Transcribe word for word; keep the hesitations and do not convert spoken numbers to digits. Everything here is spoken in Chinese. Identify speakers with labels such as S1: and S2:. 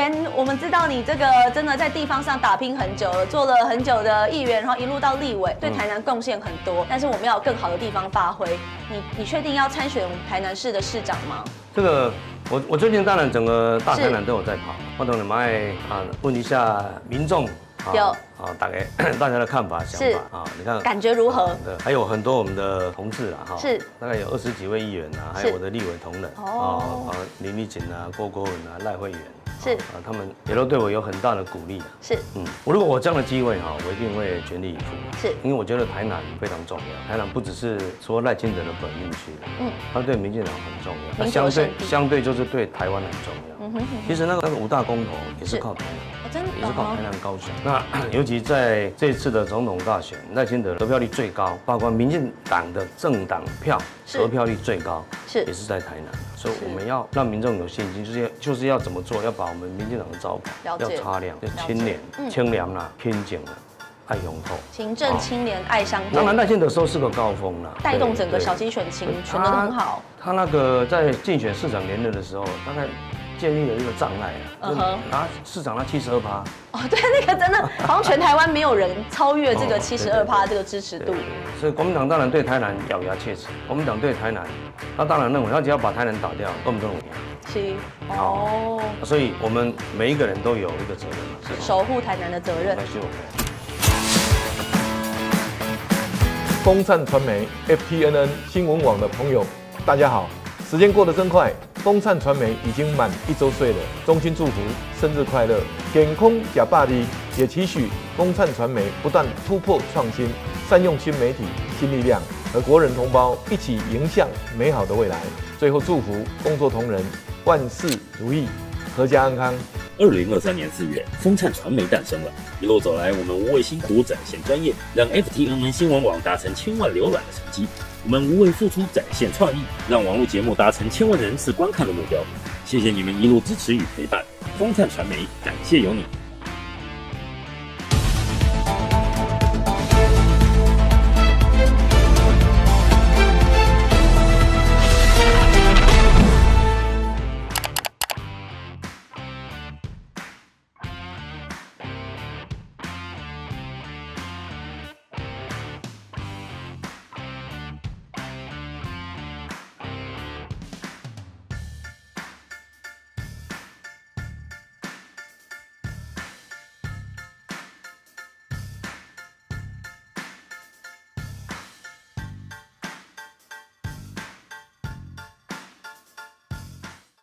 S1: 前我们知道你这个真的在地方上打拼很久了，做了很久的议员，然后一路到立委，对台南贡献很多。但是我们要有更好的地方发挥。你你确定要参选台南市的市长吗？
S2: 这个我我最近当然整个大台南都有在跑，我等你们爱啊问一下民众。有啊，大概大家的看法、想法啊，你看
S1: 感觉如何？
S2: 对，还有很多我们的同事啦，哈，
S1: 是大
S2: 概有二十几位议员啊，还有我的立委同仁哦，啊，林立锦啊、郭国文啊、赖慧媛是啊，他们也都对我有很大的鼓励。是，嗯，我如果我这样的机会哈，我一定会全力以赴。是，因为我觉得台南非常重要，台南不只是说赖清德的本命区，嗯，它对民进党很重要，它相对相对就是对台湾很重要。嗯哼，其实那个那个五大公投也是靠台南。真的也是靠台南高雄。那尤其在这次的总统大选，赖清德得票率最高，包括民进党的政党票得票率最高，是也是在台南。所以我们要让民众有信心，就是要就是要怎么做，要把我们民进党的招牌要擦亮，要清廉、清廉啦、偏简啦。爱永透，行政清廉爱乡土。当然，赖清德时候是个高峰啦，带动整个小鸡选情，选得很好。他那个在竞选市长连任的时候，大概建立了一个障碍啊，拿市长那七十二趴。哦，对，那个真的好像全台湾没有人超越这个七十二趴这个支持度。所以国民党当然对台南咬牙切齿，国民党对台南，他当然认为他只要把台南打掉，国民党赢。是哦，所以我们每一个人都有一个责任，守护台南的责任。
S3: 风灿传媒 F T N N 新闻网的朋友，大家好！时间过得真快，风灿传媒已经满一周岁了。衷心祝福生日快乐，健康假霸力，也期许风灿传媒不断突破创新，善用新媒体、新力量，和国人同胞一起迎向美好的未来。最后祝福工作同仁万事如意，阖家安康。
S4: 二零二三年四月，风灿传媒诞生了。一路走来，我们无畏辛苦，展现专业，让 F T N N 新闻网达成千万浏览的成绩。我们无畏付出，展现创意，让网络节目达成千万人次观看的目标。谢谢你们一路支持与陪伴，风灿传媒感谢有你。